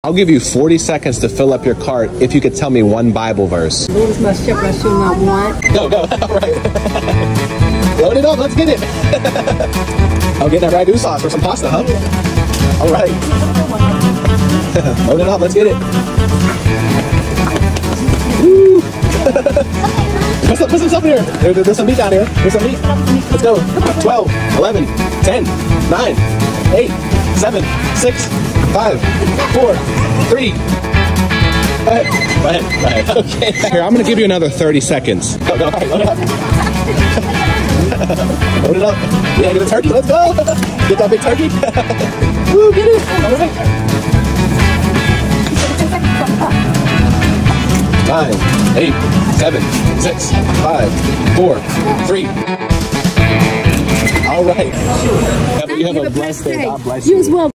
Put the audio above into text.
I'll give you 40 seconds to fill up your cart if you could tell me one Bible verse. Lord is my shepherd, I shall not want. Go. All right. Load it up. Let's get it. I'll get that ragu sauce for some pasta, huh? All right. Load it up. Let's get it. Woo. Put some stuff in here. There's some meat down here. There's some meat. Let's go. 12, 11, 10, 9, 8, 7, 6, 5, 4, 3. Go ahead. Okay. Here, I'm going to give you another 30 seconds. Go. All right, load it up. Load it up. Yeah, get a turkey. Let's go. Get that big turkey. Woo, get it. All right. 9, 8, 7, 6, 5, 4, 3. All right. You have a blessed day. God bless you. You as well.